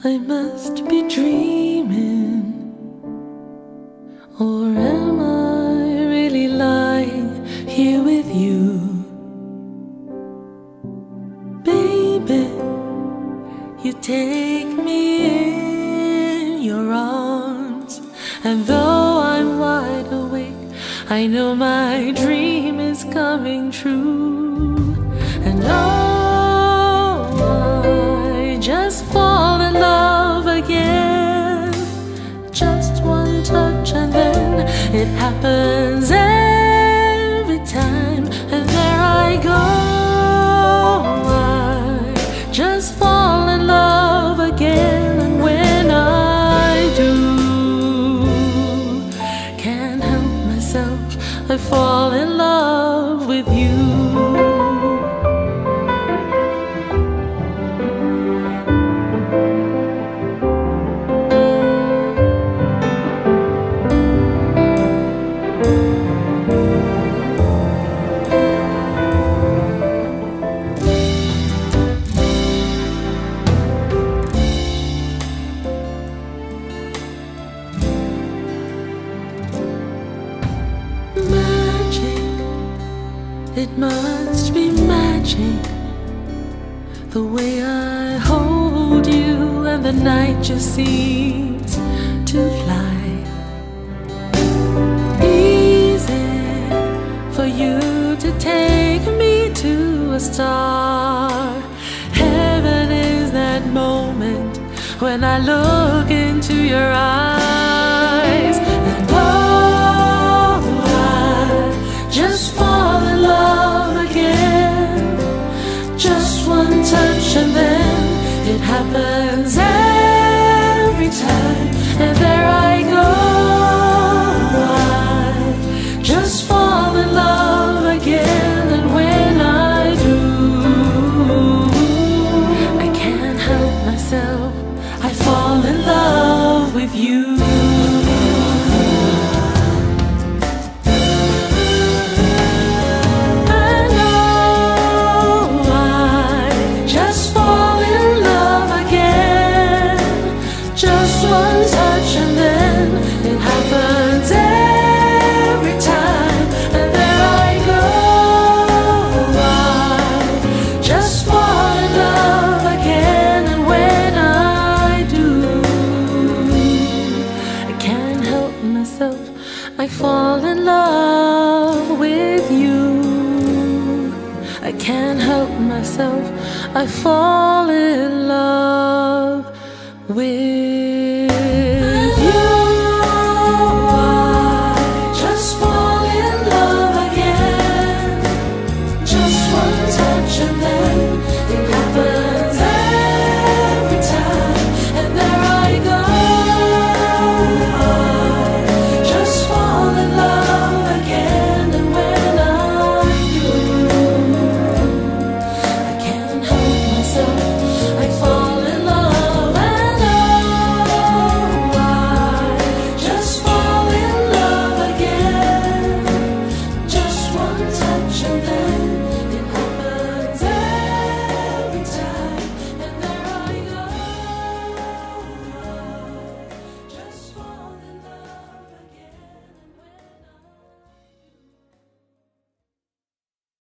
I must be dreaming, or am I really lying here with you? Baby, you take me in your arms, and though I'm wide awake, I know my dream is coming true. And oh, I just fall in love again. Just one touch and then it happens every time. And there I go, I just fall in love again. And when I do, can't help myself, I fall in love with you. It must be magic, the way I hold you and the night just seems to fly. Easy for you to take me to a star. Heaven is that moment when I look into your eyes. And oh, I just fall in love again. Just one touch and then it happens every time. And there I go, I just fall in love again. And when I do, I can't help myself, I fall in love with you. One touch and then it happens every time. And there I go, I just fall in love again. And when I do, I can't help myself, I fall in love with you. I can't help myself, I fall in